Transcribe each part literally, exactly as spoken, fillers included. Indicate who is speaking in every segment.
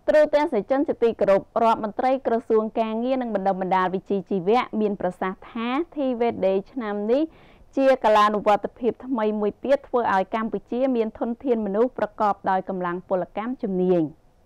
Speaker 1: ត្រួតទាំងសេចក្ដីទីក្រុបរដ្ឋមន្ត្រីក្រសួងការងារនិងបណ្ដុំបណ្ដាលវិជ្ជាជីវៈមានប្រសាសន៍ថា ធី វេត ដេ ឆ្នាំនេះជាកាលានុវត្តភាពថ្មីមួយទៀតធ្វើឲ្យកម្ពុជាមានធនធានមនុស្សប្រកបដោយកម្លាំងពលកម្មជំនាញ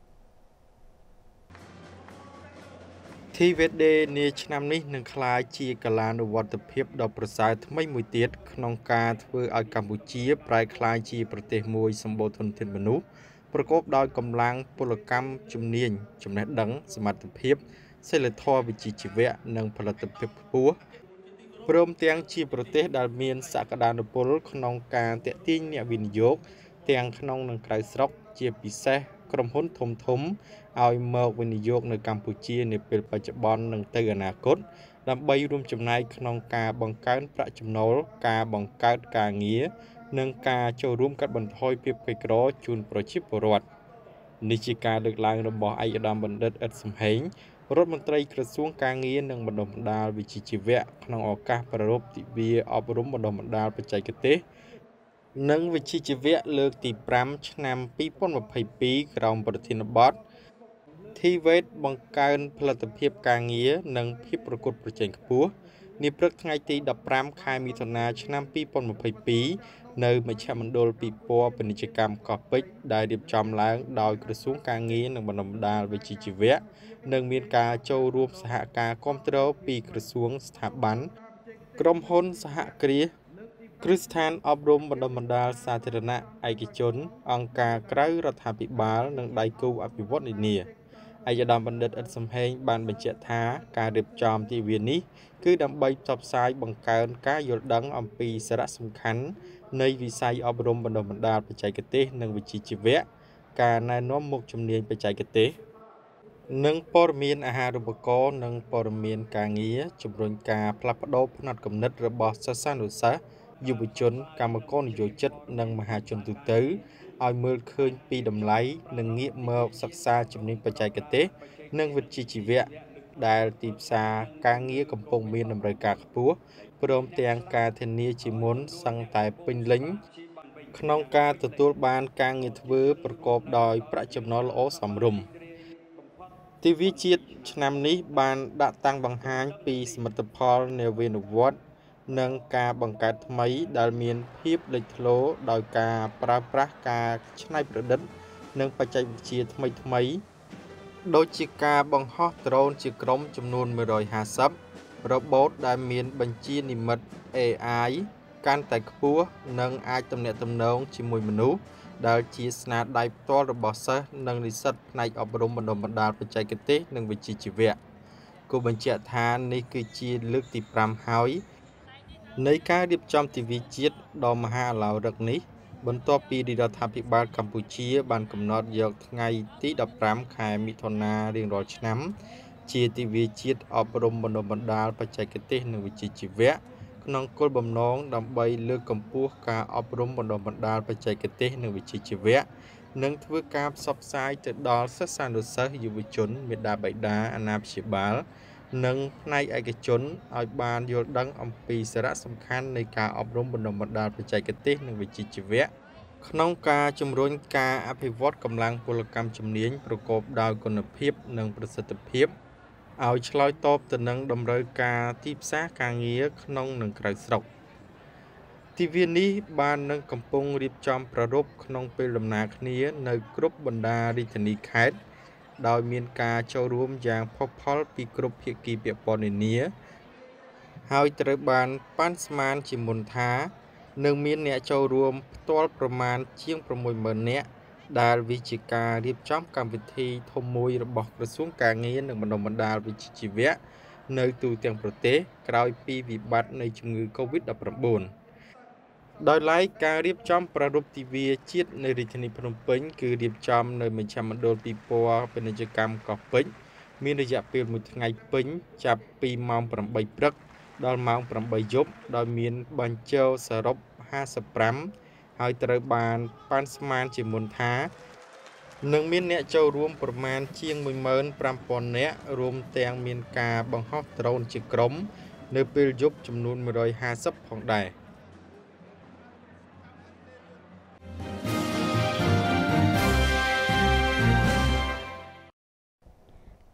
Speaker 2: ធី វេត ដេ នាឆ្នាំនេះនឹងក្លាយជាកាលានុវត្តភាពដ៏ប្រសើរថ្មីមួយទៀតក្នុងការធ្វើឲ្យកម្ពុជាប្រែក្លាយជាប្រទេសមួយសម្បូរធនធានមនុស្សប្រកបដោយកម្លាំងពលកម្មជំនាញចំណេះដឹងសមត្ថភាពសីលធម៌វិជ្ជាជីវៈនិងផលិតភាពខ្ពស់ព្រមទាំងជាប្រទេសដែលមានសក្តានុពលក្នុងការទាក់ទាញអ្នកវិនិយោគទាំងក្នុងនិងក្រៅស្រុកជាពិសេសក្រុមហ៊ុនធំធំឲ្យមកវិនិយោគនៅកម្ពុជានាពេលបច្ចុប្បន្ននិងទៅអនាគតដើម្បីរួមចំណែកក្នុងការបង្កើនប្រាក់ចំណូលការបង្កើតការងារនិងការចូលរួមកាត់បន្ថយភាពក្រីក្រជូនប្រជាពលរដ្ឋនេះជាការលើកឡើងរបស់ឯកឧត្តមបណ្ឌិត អ៊ិត សំហេងរដ្ឋមន្ត្រីក្រសួងការងារនិងបណ្ដុំបណ្ដាលវិជ្ជាជីវៈក្នុងឱកាសប្រារព្ធទិវាអប់រំបណ្ដុំបណ្ដាលបច្ចេកទេសនិងវិជ្ជាជីវៈលើកទី 5 ឆ្នាំ ពីរពាន់ម្ភៃពីរ ក្រោមប្រធានបទ ធី វេត បង្កើនផលិតភាពការងារនិងភាពប្រកួតប្រជែងខ្ពស់នាព្រឹកថ្ងៃទី ដប់ប្រាំ ខែមិថុនា ឆ្នាំ ពីរពាន់ម្ភៃពីរ នៅមជ្ឈមណ្ឌលពិព័រណ៍ពាណិជ្ជកម្មកោះពេជ្រដែលរៀបចំឡើងដោយក្រសួងការងារនិងបណ្ដុំបណ្ដាលវិជ្ជាជីវៈនិងមានការចូលរួមសហការគាំទ្រពីក្រសួងស្ថាប័នក្រុមហ៊ុនសហគ្រាសគ្រឹះស្ថានអប់រំបណ្ដុំបណ្ដាលសាធារណៈឯកជនអង្គការក្រៅរដ្ឋាភិបាលនិងដៃគូអភិវឌ្ឍន៍នានាឯកឧត្តមបណ្ឌិត អ៊ិត សំហេងបានបញ្ជាក់ថាការរៀបចំទិវានេះគឺដើម្បីផ្សព្វផ្សាយបង្កើនការយល់ដឹងអំពីសារៈសំខាន់នៃវិស័យអប់រំបណ្ដុំបណ្ដាលបច្ចេកទេសនិងវិជ្ជាជីវៈការណែនាំមុខជំនាញបច្ចេកទេសនិងព័ត៌មានអាហារូបករណ៍និងព័ត៌មានការងារជំរុញការផ្លាស់ប្ដូរផ្នត់គំនិតរបស់សិស្សានុសិស្សយុវជនកម្មករនិយោជិតនិងមហាជនទូទៅឲ្យមើលឃើញពីតម្លៃនិងងាកមកសិក្សាជំនាញបច្ចេកទេសនិងវិជ្ជាជីវៈដែលទីផ្សារការងារកំពុងមានតម្រូវការខ្ពស់ព្រមទាំងការធានាជាមុនសឹងតែពេញលេញក្នុងការទទួលបានការងារធ្វើប្រកបដោយប្រាក់ចំណូលល្អសមរម្យទិវាជាតិឆ្នាំនេះបានដាក់តាំងបង្ហាញពីសមិទ្ធផលនវានុវត្តន៍និងការបង្កើតថ្មីដែលមានភាពលេចធ្លោដោយការប្រើប្រាស់ការច្នៃប្រឌិតនិងបច្ចេកវិទ្យាថ្មីថ្មីដូចជាការបង្ហោះដ្រូនជាក្រុមចំនួនមួយរយហាសិបរ៉ូបូតដែលមានបញ្ជានិម្មិត អេ អាយ កាន់តែខ្ពស់និងអាចទំនាក់ទំនងជាមួយមនុស្សដែលជាស្នាដៃផ្ទាល់របស់សិស្សនិងនិស្សិតផ្នែកអប់រំបណ្ដុំបណ្ដាលបច្ចេកទេសនិងវិជ្ជាជីវៈគូបញ្ជាក់ថានេះគឺជាលើកទី ប្រាំ ហើយនៃការរៀបចំទិវាជាតិដ៏មហាឧឡារិកនេះបន្ទាប់ពីរដ្ឋាភិបាលកម្ពុជាបានកំណត់យកថ្ងៃទី ដប់ប្រាំ ខែមិថុនារៀងរាល់ឆ្នាំជាទិវាជាតិអប់រំបណ្ដុំបណ្ដាលបច្ចេកទេសនិងវិជ្ជាជីវៈក្នុងគោលបំណងដើម្បីលើកកម្ពស់ការអប់រំបណ្ដុំបណ្ដាលបច្ចេកទេសនិងវិជ្ជាជីវៈនិងធ្វើការផ្សព្វផ្សាយទៅដល់សិស្សានុសិស្សយុវជនមាតាបិតាអាណាព្យាបាលនិងផ្នែកឯកជនឲ្យបានយល់ដឹងអំពីសារៈសំខាន់នៃការអប់រំបណ្ដុំបណ្ដាលបច្ចេកទេសនិងវិជ្ជាជីវៈក្នុងការជំរុញការអភិវឌ្ឍកម្លាំងពលកម្មជំនាញប្រកបដោយគុណភាពនិងប្រសិទ្ធភាពឲ្យឆ្លើយតបទៅនឹងតម្រូវការទីផ្សារការងារក្នុងនិងក្រៅស្រុកទិវានេះបាននឹងកំពុងរៀបចំប្រារព្ធក្នុងពេលដំណើរគ្នានៅគ្រប់បណ្ដារាជធានីខេត្តដោយមានការចូលរួមយ៉ាងផុសផុលពីគ្រប់ភាគីពាក់ព័ន្ធនានាហើយត្រូវបានប៉ាន់ស្មានជាមុនថានឹងមានអ្នកចូលរួមផ្ទាល់ប្រមាណជាង ប្រាំមួយម៉ឺន នាក់ដែលវាជាការរៀបចំកម្មវិធីធំមួយរបស់ក្រសួងការងារនិងបណ្ដុំបណ្ដាលវិជ្ជាជីវៈនៅទូទាំងប្រទេសក្រោយពីវិបត្តិនៃជំងឺ កូវីដ ដប់ប្រាំបួន ដោយឡែកការរៀបចំប្រារព្ធទិវាជាតិនៅរាជធានីភ្នំពេញគឺរៀបចំនៅមជ្ឈមណ្ឌលពិព័រណ៍ពាណិជ្ជកម្មកោះពេជ្រមានរយៈពេលមួយថ្ងៃពេញចាប់ពីម៉ោង ប្រាំបី ព្រឹកដល់ម៉ោង ប្រាំបី យប់ដោយមានបញ្ចូលសរុបហាសិបប្រាំហើយត្រូវបានប៉ាន់ស្មានជាមុនថានឹងមានអ្នកចូលរួមប្រមាណជាង មួយម៉ឺនប្រាំពាន់ នាក់រួមទាំងមានការបង្ហោះដ្រូនជាក្រុមនៅពេលយប់ចំនួន មួយរយហាសិប ផងដែរ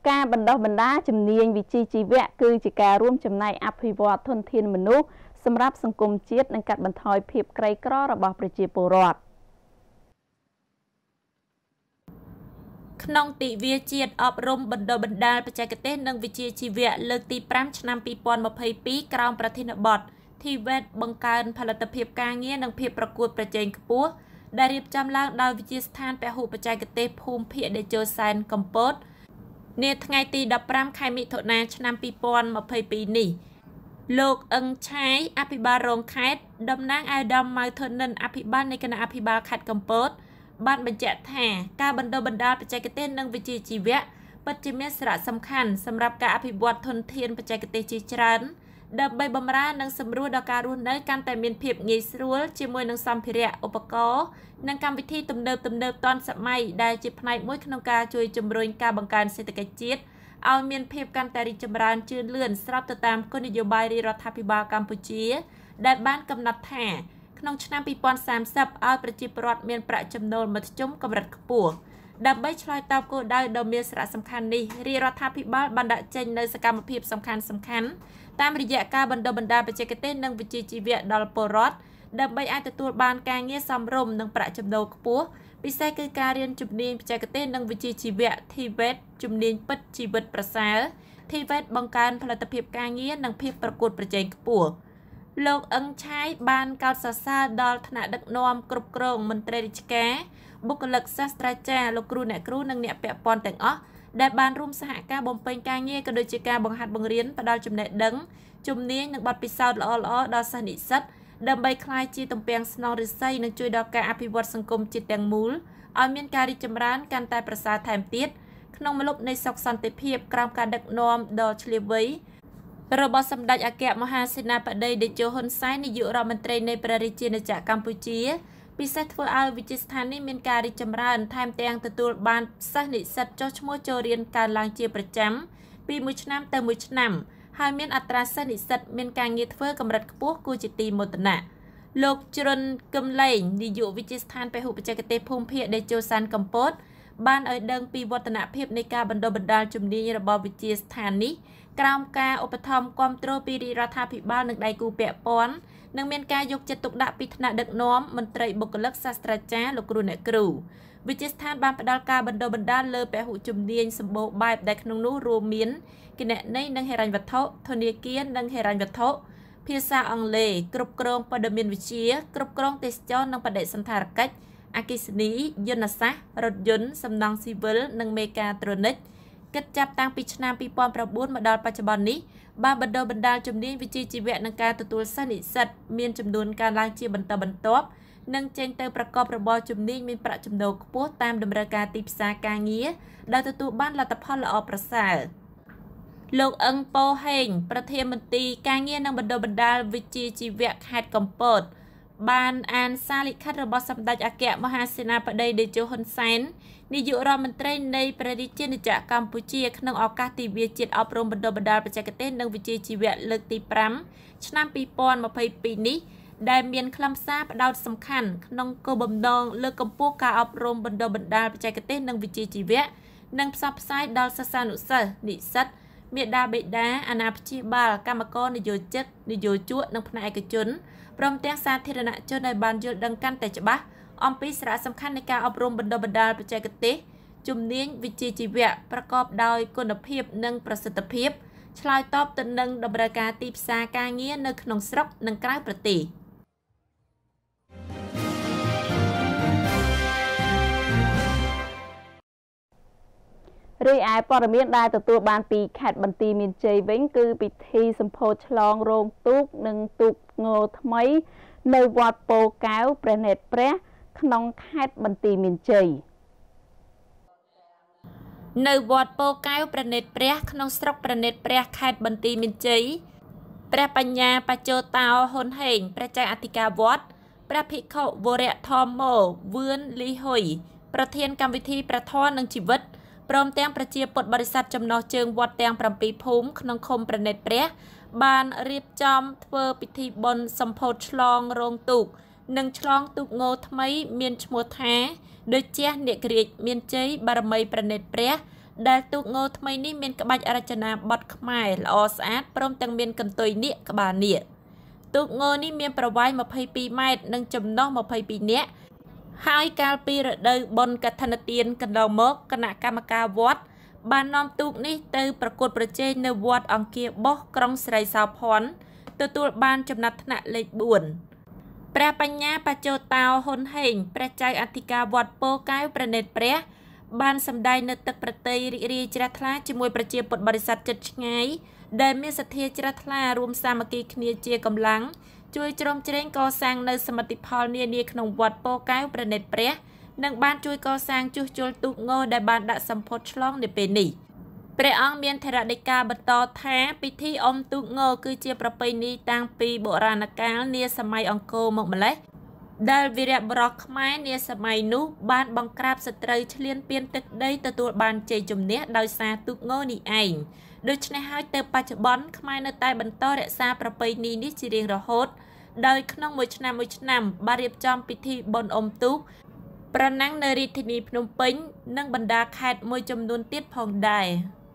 Speaker 1: ការបណ្ដុះបណ្ដាលជំនាញវិជ្ជាជីវៈគឺជាការរួមចំណែកអភិវឌ្ឍធនធានមនុស្សសម្រាប់សង្គមជាតិនិងកាត់បន្ថយភាពក្រីក្ររបស់ប្រជាពលរដ្ឋ
Speaker 3: ក្នុងទិវាជាតិអប់រំបណ្ដុះបណ្ដាលបច្ចេកទេសនិងវិជ្ជាជីវៈលើកទីប្រាំឆ្នាំពីរពាន់ម្ភៃពីរក្រោមប្រធានបទ ធីវេត បង្កើនផលិតភាពការងារនិងភាពប្រកួតប្រជែងខ្ពស់ដែលរៀបចំឡើងដោយវិទ្យាស្ថានពហុបច្ចេកទេសភូមិភាគតេជោសែនកំពតនាថ្ងៃទីដប់ប្រាំខែមិថុនាឆ្នាំពីរពាន់ម្ភៃពីរនេះលោកអឹងឆាយអភិបាលរងខេត្តតំណាងអាយដាមម៉ៅធននិនអភិបាលនៃគណៈអភិបាលខេត្តកំពតបានបញ្ជាក់ថាការបណ្ដុះបណ្ដាលបច្ចេកទេសនិងវិជ្ជាជីវៈពិតជាមានសារៈសំខាន់សម្រាប់ការអភិវឌ្ឍធនធានបច្ចេកទេសជាច្រើនដើម្បីបម្រើនិងសម្រួលដល់ការរស់នៅកាន់តែមានភាពងាយស្រួលជាមួយនឹងសម្ភារៈឧបករណ៍និងកម្មវិធីទំនើបទំនើបទាន់សម័យដែលជាផ្នែកមួយក្នុងការជួយជំរុញការបង្កើនសេដ្ឋកិច្ចជាតិឲ្យមានភាពកាន់តែរីកចម្រើនជឿនលឿនស្របទៅតាមគោលនយោបាយរាជរដ្ឋាភិបាលកម្ពុជាដែលបានកំណត់ថាក្នុងឆ្នាំពីរពាន់សាមសិបឲ្យប្រជាពលរដ្ឋមានប្រាក់ចំណូលមធ្យមកម្រិតខ្ពស់ដើម្បីឆ្លើយតបគោលដៅដ៏មានសារៈសំខាន់នេះរាជរដ្ឋាភិបាលបានដាក់ចេញនូវសកម្មភាពសំខាន់សំខាន់តាមរយៈការបណ្ដុះបណ្ដាលបច្ចេកទេសនិងវិជ្ជាជីវៈដល់ពលរដ្ឋដើម្បីអាចទទួលបានការងារសមរម្យនិងប្រាក់ចំណូលខ្ពស់ពិសេសគឺការរៀនជំនាញបច្ចេកទេសនិងវិជ្ជាជីវៈ ធីវេត ជំនាញពិតជីវិតប្រសើរ ធីវេត បង្កើនផលិតភាពការងារនិងភាពប្រកួតប្រជែងខ្ពស់លោកអឹងឆាយបានកោតសរសើរដល់ថ្នាក់ដឹកនាំគ្រប់គ្រងមន្ត្រីរាជការបុគ្គលិកសាស្ត្រាចារ្យលោកគ្រូអ្នកគ្រូនិងអ្នកពាក់ព័ន្ធទាំងអស់ដែលបានរួមសហការបំពេញការងារក៏ដូចជាការបង្ហាត់បង្រៀនផ្ដល់ចំណេះដឹងជំនាញនិងបទពិសោធន៍ល្អៗដល់សិស្សនិស្សិតដើម្បីក្លាយជាទំពាំងស្នងឫស្សីនិងជួយដល់ការអភិវឌ្ឍសង្គមជាតិទាំងមូលឲ្យមានការរីកចម្រើនកាន់តែប្រសើរថែមទៀតក្នុងម្លប់នៃសុខសន្តិភាពក្រោមការដឹកនាំដ៏ឆ្លៀវវៃរបស់សម្ដេចអគ្គមហាសេនាបតីតេជោហ៊ុនសែននាយករដ្ឋមន្ត្រីនៃព្រះរាជាណាចក្រកម្ពុជាពិសេសធ្វើឲ្យវិទ្យាស្ថាននេះមានការរីកចម្រើនថែមទាំងទទួលបានសិស្សនិស្សិតចុះឈ្មោះចូលរៀនកើនឡើងជាប្រចាំពីមួយឆ្នាំទៅមួយឆ្នាំហើយមានអត្រាសិស្សនិស្សិតមានការងារធ្វើកម្រិតខ្ពស់គួរជាទីមោទនៈលោកជ្រុនកឹមលែងនាយកវិទ្យាស្ថានពហុបច្ចេកទេសភូមិភាគតេជោសែនកំពតបានឲ្យដឹងពីវឌ្ឍនភាពនៃការបណ្ដុះបណ្ដាលជំនាញរបស់វិទ្យាស្ថាននេះក្រោមការឧបត្ថម្ភគាំទ្រពីរាជរដ្ឋាភិបាលនិងដៃគូពាក់ព័ន្ធនិងមានការយកចិត្តទុកដាក់ពីថ្នាក់ដឹកនាំមន្ត្រីបុគ្គលិកសាស្ត្រាចារ្យលោកគ្រូអ្នកគ្រូវិទ្យាស្ថានបានផ្ដល់ការបណ្ដុះបណ្ដាលលើពហុជំនាញសម្បូរបែបដែលក្នុងនោះរួមមានគណនេយ្យនិងហិរញ្ញវត្ថុធនាគារនិងហិរញ្ញវត្ថុភាសាអង់គ្លេសគ្រប់គ្រងព័ត៌មានវិទ្យាគ្រប់គ្រងទេសចរនិងបដិសណ្ឋារកិច្ចអគ្គិសនីយន្តសាស្ត្ររថយន្តសំណង់ស៊ីវិលនិងមេកាត្រូនិកគិតចាប់តាំងពីឆ្នាំពីរពាន់ប្រាំបួនមកដល់បច្ចុប្បន្ននេះបានបណ្ដុះបណ្ដាលជំនាញវិជ្ជាជីវៈនិងការទទួលសិស្សនិស្សិតមានចំនួនកើនឡើងជាបន្តបន្ទាប់និងចេញទៅប្រកបរបរជំនាញមានប្រាក់ចំណូលខ្ពស់តាមតម្រូវការទីផ្សារការងារដែលទទួលបានលទ្ធផលល្អប្រសើរលោកអឹងប៉ូហេងប្រធានមន្ត្រីការងារនិងបណ្ដុះបណ្ដាលវិជ្ជាជីវៈខេត្តកំពតបានអានសារលិខិតរបស់សម្ដេចអគ្គមហាសេនាបតីតេជោហ៊ុនសែននាយករដ្ឋមន្ត្រីនៃព្រះរាជាណាចក្រកម្ពុជាក្នុងឱកាសទិវាជាតិអប់រំបណ្ដុះបណ្ដាលបច្ចេកទេសនិងវិជ្ជាជីវៈលើកទីប្រាំឆ្នាំពីរពាន់ម្ភៃពីរនេះដែលមានខ្លឹមសារផ្ដោតសំខាន់ក្នុងគោលបំណងលើកកម្ពស់ការអប់រំបណ្ដុះបណ្ដាលបច្ចេកទេសនិងវិជ្ជាជីវៈនិងផ្សព្វផ្សាយដល់សិស្សានុសិស្សនិស្សិតមាតាបិតាអាណាព្យាបាលកម្មករនយោជិតនយោជកនិងផ្នែកឯកជនព្រមទាំងសាធារណជនឲ្យបានយល់ដឹងកាន់តែច្បាស់អំពីសារៈសំខាន់នៃការអប់រំបណ្ដុះបណ្ដាលបច្ចេកទេសជំនាញវិជ្ជាជីវៈប្រកបដោយគុណភាពនិងប្រសិទ្ធភាពឆ្លើយតបទៅនឹងតម្រូវការទីផ្សារការងារនៅក្នុងស្រុកនិងក្រៅប្រទេស
Speaker 1: រីឯព័ត៌មានដែលទទួលបានពីខេត្តបន្ទាយមានជ័យវិញគឺពិធីសម្ពោធឆ្លងរោងទូកនិងទូកងថ្មីនៅវត្តពោកែវព្រះនេត្រព្រះក្នុងខេត្តបន្ទាយមានជ័យ
Speaker 3: នៅវត្តពោកែវព្រះនេត្រព្រះក្នុងស្រុកព្រះនេត្រព្រះខេត្តបន្ទាយមានជ័យព្រះបញ្ញាបច្ចោតោហ៊ុនហេងព្រះចៅអធិការវត្តព្រះភិក្ខុវរៈធម្មោវឿនលីហ៊ុយប្រធានកម្មវិធីព្រះធម៌និងជីវិតព្រមទាំងប្រជាពុទ្ធបរិស័ទចំណុះជើងវត្តទាំងប្រាំពីរភូមិក្នុងឃុំព្រះនេត្រព្រះបានរៀបចំធ្វើពិធីបុណ្យសម្ពោធឆ្លងរោងទូកនិងឆ្លងទូកងថ្មីមានឈ្មោះថាដូចជាអ្នកក្រាចមានជ័យបារមីព្រះនេត្រព្រះដែលទូកងថ្មីនេះមានក្បាច់រចនាបថខ្មែរល្អស្អាតព្រមទាំងមានកន្ទុយនាគក្បាលនាគទូកងនេះមានប្រវែងម្ភៃពីរម៉ែត្រនិងចំណុះម្ភៃពីរនាក់ហើយកាលពីរដូវបុណ្យកឋិនទានកន្លងមកគណៈកម្មការវត្តបាននាំទូកនេះទៅប្រកួតប្រជែងនៅវត្តអង្គារបោះក្រុងស្រីសោភ័ណ្ឌទទួលបានចំណាត់ថ្នាក់លេខបួនព្រះបញ្ញាបច្ចោតោហ៊ុនហេងព្រះចៅអធិការវត្តពោធិ៍កែវប្រណិតព្រះបានសម្ដែងនៅទឹកប្រតីរីករាយជ្រះថ្លាជាមួយប្រជាពុទ្ធបរិស័ទជិតឆ្ងាយដែលមានសទ្ធាជ្រះថ្លារួមសាមគ្គីគ្នាជាកម្លាំងជួយជ្រោមជ្រែងកសាងនៅសមិទ្ធផលនានាក្នុងវត្តពោធិ៍កែវប្រណិតព្រះនិងបានជួយកសាងជួសជុលទូកងដែលបានដាក់សម្ពុតឆ្លងនៅពេលនេះព្រះអង្គមានថេរដីកាបន្តថាពិធីអុំទូកងគឺជាប្រពៃណីតាំងពីបុរាណកាលនាសម័យអង្គរមកម្ល៉េះដែលវីរបុរសខ្មែរនាសម័យនោះបានបង្ក្រាបសត្រូវឈ្លានពានទឹកដីទទួលបានជ័យជំនះដោយសារទូកងនេះឯងដូច្នេះហើយទៅបច្ចុប្បន្នខ្មែរនៅតែបន្តរក្សាប្រពៃណីនេះជារៀងរហូតដោយក្នុងមួយឆ្នាំមួយឆ្នាំបានរៀបចំពិធីបុណ្យអុំទូកប្រណាំងនៅរាជធានីភ្នំពេញនិងបណ្ដាខេត្តមួយចំនួនទៀតផងដែរ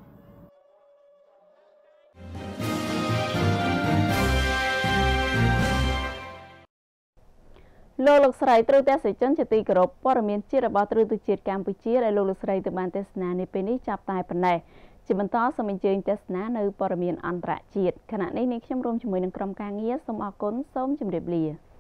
Speaker 1: លោកលោកស្រីទ្រទស្សនិកជនជាទីគោរពព័ត៌មានជាតិរបស់ទ្រទស្សជាតិកម្ពុជាដែលលោកលោកស្រីទៅបានទស្សនានេះពេលនេះចាប់តែប៉ុណ្ណេះជាបន្តសូមអញ្ជើញទស្សនានៅព័ត៌មានអន្តរជាតិខណៈនេះនាងខ្ញុំរួមជាមួយនឹងក្រុមការងារសូមអរគុណសូមជម្រាបលា